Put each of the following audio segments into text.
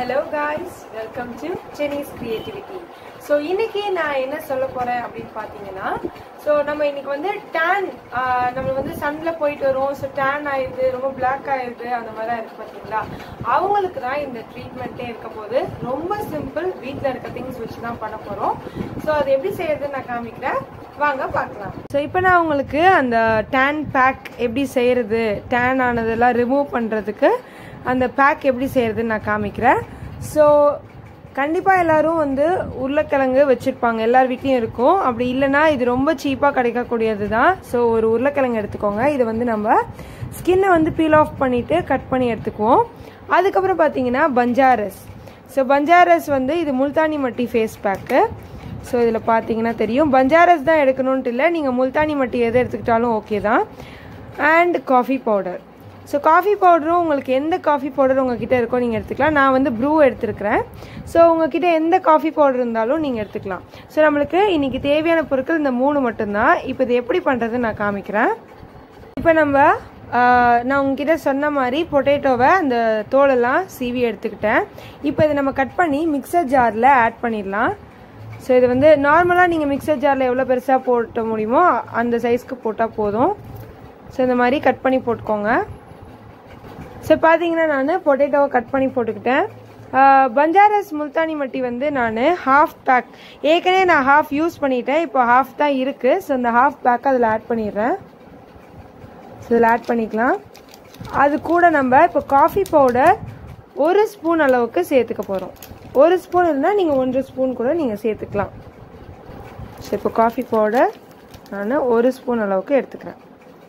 Hello guys, welcome to Jenny's Creativity. So இன்னைக்கு நான் என்ன சொல்ல போறேன் அப்படினு பாத்தீங்கன்னா நம்ம இன்னைக்கு வந்து tan நம்ம வந்து சன்ல போயிட்டு வரோம் சோ tan ஆயிடுது ரொம்ப black ஆயிடுது அந்த மாதிரி இருக்கு பாத்தீங்களா அவங்களுக்கு தான் இந்த ட்ரீட்மென்ட்டே இருக்க போகுது ரொம்ப சிம்பிள் வீட்ல இருக்க things வச்சு தான் பண்ண போறோம் சோ அது எப்படி செய்யறது நான் காமிக்கிறேன் வாங்க பார்க்கலாம் சோ இப்போ நான் உங்களுக்கு அந்த tan pack எப்படி செய்யறது tan ஆனதெல்லாம் ரிமூவ் பண்றதுக்கு அந்த pack எப்படி செய்யறதுன்னு நான் காமிக்கிறேன் சோ கண்டிப்பா எல்லாரும் வந்து உருளைக்கிழங்கு வச்சிருப்பாங்க எல்லார் வீட்லயும் இருக்கும் அப்படி இல்லனா இது ரொம்ப சீப்பா கிடைக்கக்கூடியதுதான் சோ ஒரு உருளைக்கிழங்கு எடுத்துக்கோங்க இது வந்து நம்ம ஸ்கின்னை வந்து பீல் ஆஃப் பண்ணிட்டு கட் பண்ணி எடுத்துக்குவோம் அதுக்கு அப்புறம் பாத்தீங்கன்னா பஞ்சாரஸ் சோ பஞ்சாரஸ் வந்து இது முல்தானி மட்டி ஃபேஸ் பேக் சோ இதுல பாத்தீங்கன்னா தெரியும் பஞ்சாரஸ் தான் எடுக்கணும்னு இல்ல நீங்க முல்தானி மட்டி எதை எடுத்துக்கிட்டாலும் ஓகே தான் and coffee powder so coffee பவுடரும் உங்களுக்கு எந்த காஃபி பவுடர் உங்ககிட்ட இருக்கோ நீங்கள் எடுத்துக்கலாம் நான் வந்து ப்ரூ எடுத்துருக்கிறேன் ஸோ உங்ககிட்ட எந்த காஃபி பவுடர் இருந்தாலும் நீங்கள் எடுத்துக்கலாம் ஸோ நம்மளுக்கு இன்றைக்கி தேவையான பொருட்கள் இந்த 3 மட்டும்தான் இப்போ இது எப்படி பண்ணுறதுன்னு நான் காமிக்கிறேன் இப்போ நான் உங்ககிட்ட சொன்ன மாதிரி பொட்டேட்டோவை அந்த தோலெல்லாம் சீவி எடுத்துக்கிட்டேன் இப்போ இதை நம்ம கட் பண்ணி மிக்சர் ஜாரில் ஆட் பண்ணிடலாம் ஸோ இது வந்து நார்மலாக நீங்கள் மிக்சர் ஜாரில் எவ்வளோ பெருசாக போட்ட முடியுமோ அந்த சைஸ்க்கு போட்டால் போதும் ஸோ இந்த மாதிரி கட் பண்ணி போட்டுக்கோங்க ஸோ பார்த்தீங்கன்னா நான் பொட்டேட்டோவை கட் பண்ணி போட்டுக்கிட்டேன் பஞ்சாரஸ் முல்தானி மட்டி வந்து நான் ஹாஃப் பேக் ஏற்கனவே நான் ஹாஃப் யூஸ் பண்ணிட்டேன் இப்போ ஹாஃப் தான் இருக்குது ஸோ இந்த ஹாஃப் பேக் அதில் ஆட் பண்ணிடுறேன் ஸோ இதில் ஆட் பண்ணிக்கலாம் அது கூட நம்ம இப்போ காஃபி பவுடர் 1 ஸ்பூன் அளவுக்கு சேர்த்துக்க போகிறோம் 1 ஸ்பூன் இருந்தால் நீங்கள் 1 ஸ்பூன் கூட நீங்கள் சேர்த்துக்கலாம் ஸோ இப்போ காஃபி பவுடர் நான் 1 ஸ்பூன் அளவுக்கு எடுத்துக்கிறேன்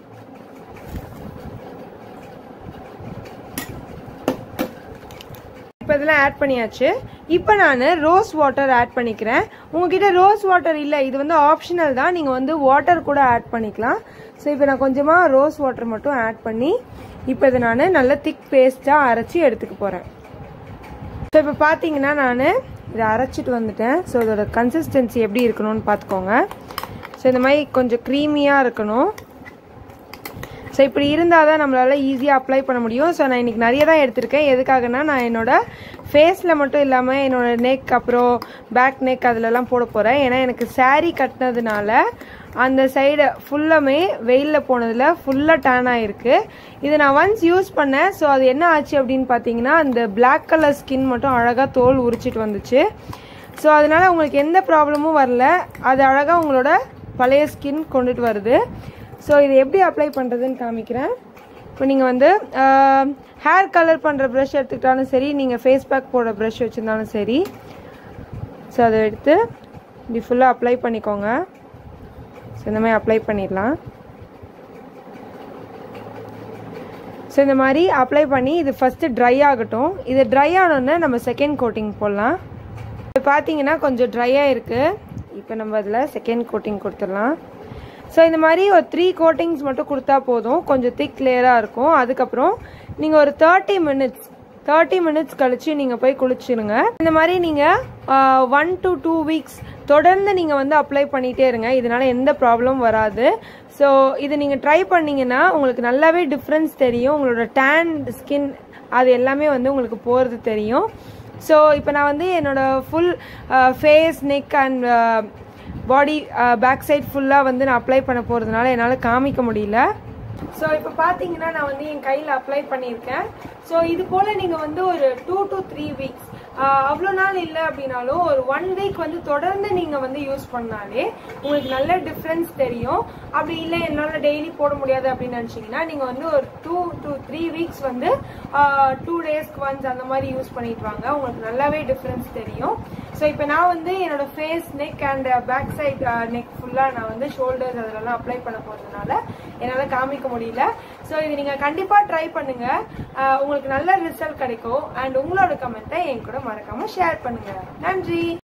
இப்போ இதெல்லாம் ஆட் பண்ணியாச்சு இப்போ நான் ரோஸ் வாட்டர் ஆட் பண்ணிக்கிறேன் உங்ககிட்ட ரோஸ் வாட்டர் இல்லை இது வந்து ஆப்ஷனல் தான் நீங்கள் வந்து வாட்டர் கூட ஆட் பண்ணிக்கலாம் ஸோ இப்போ நான் கொஞ்சமாக ரோஸ் வாட்டர் மட்டும் ஆட் பண்ணி இப்போ இதை நான் நல்ல திக் பேஸ்ட்டாக அரைச்சி எடுத்துக்க போகிறேன் ஸோ இப்போ பார்த்தீங்கன்னா நான் இதை அரைச்சிட்டு வந்துட்டேன் ஸோ இதோட கன்சிஸ்டன்சி எப்படி இருக்கணும்னு பார்த்துக்கோங்க ஸோ இந்த மாதிரி கொஞ்சம் க்ரீமியாக இருக்கணும் ஸோ இப்படி இருந்தால் தான் நம்மளால் ஈஸியாக அப்ளை பண்ண முடியும் ஸோ நான் இன்றைக்கி நிறைய தான் எடுத்திருக்கேன் எதுக்காகனா நான் என்னோடய ஃபேஸில் மட்டும் இல்லாமல் என்னோடய நெக் அப்புறம் பேக் நெக் அதிலலாம் போட போகிறேன் ஏன்னா எனக்கு சாரீ கட்டினதுனால அந்த சைடு ஃபுல்லாமே வெயிலில் போனதில் ஃபுல்லாக டேன் ஆகிருக்கு இதை நான் ஒன்ஸ் யூஸ் பண்ணேன் ஸோ அது என்ன ஆச்சு அப்படின்னு பார்த்தீங்கன்னா அந்த பிளாக் கலர் ஸ்கின் மட்டும் அழகாக தோல் உரிச்சிட்டு வந்துச்சு ஸோ அதனால் உங்களுக்கு எந்த ப்ராப்ளமும் வரல அது அழகாக உங்களோட பழைய ஸ்கின் கொண்டுட்டு வருது ஸோ இது எப்படி அப்ளை பண்ணுறதுன்னு காமிக்கிறேன் இப்போ நீங்கள் வந்து ஹேர் கலர் பண்ணுற ப்ரஷ் எடுத்துக்கிட்டாலும் சரி நீங்கள் ஃபேஸ் பேக் போடுற ப்ரஷ் வச்சுருந்தாலும் சரி ஸோ அதை எடுத்து இப்படி ஃபுல்லாக அப்ளை பண்ணிக்கோங்க ஸோ இந்த மாதிரி அப்ளை பண்ணிடலாம் ஸோ இந்த மாதிரி அப்ளை பண்ணி இது ஃபஸ்ட்டு ட்ரை ஆகட்டும் இது ட்ரை ஆனோடனே நம்ம செகண்ட் கோட்டிங் போடலாம் இப்போ பார்த்தீங்கன்னா கொஞ்சம் ட்ரையாக இருக்குது இப்போ நம்ம அதில் செகண்ட் கோட்டிங் கொடுத்துடலாம் ஸோ இந்த மாதிரி ஒரு 3 கோட்டிங்ஸ் மட்டும் கொடுத்தா போதும் கொஞ்சம் திக் லேயராக இருக்கும் அதுக்கப்புறம் நீங்கள் ஒரு 30 மினிட்ஸ் கழிச்சு நீங்கள் போய் குளிச்சிருங்க இந்த மாதிரி நீங்கள் 1 to 2 வீக்ஸ் தொடர்ந்து நீங்கள் வந்து அப்ளை பண்ணிகிட்டே இருங்க இதனால எந்த ப்ராப்ளமும் வராது ஸோ இது நீங்கள் ட்ரை பண்ணிங்கன்னா உங்களுக்கு நல்லாவே டிஃப்ரென்ஸ் தெரியும் உங்களோட டேன் ஸ்கின் அது எல்லாமே வந்து உங்களுக்கு போகிறது தெரியும் ஸோ இப்போ நான் வந்து என்னோட full face neck and body back side ஃபுல்லாக வந்து நான் அப்ளை பண்ண போகிறதுனால என்னால் காமிக்க முடியல ஸோ இப்போ பார்த்தீங்கன்னா நான் வந்து என் கையில் அப்ளை பண்ணியிருக்கேன் ஸோ இது போல் நீங்கள் வந்து ஒரு 2 to 3 வீக்ஸ் அவ்வளோ நாள் இல்லை அப்படின்னாலும் ஒரு 1 வீக் வந்து தொடர்ந்து நீங்கள் வந்து யூஸ் பண்ணாலே உங்களுக்கு நல்ல டிஃப்ரென்ஸ் தெரியும் அப்படி இல்லை என்னால் டெய்லி போட முடியாது அப்படின்னு நினச்சிங்கன்னா நீங்கள் வந்து ஒரு 2 to 3 வீக்ஸ் வந்து 2 டேஸ்க்கு ஒன்ஸ் அந்த மாதிரி யூஸ் பண்ணிட்டு வாங்க உங்களுக்கு நல்லாவே டிஃப்ரென்ஸ் தெரியும் ஸோ இப்போ நான் வந்து என்னோட face neck and back side neck ஃபுல்லாக நான் வந்து ஷோல்டர்ஸ் அதெல்லாம் அப்ளை பண்ண போகிறதுனால என்னால் காமிக்க முடியல ஸோ இது நீங்கள் கண்டிப்பாக ட்ரை பண்ணுங்கள் உங்களுக்கு நல்ல ரிசல்ட் கிடைக்கும் அண்ட் உங்களோட கமெண்ட்டை என் கூட மறக்காமல் ஷேர் பண்ணுங்கள் நன்றி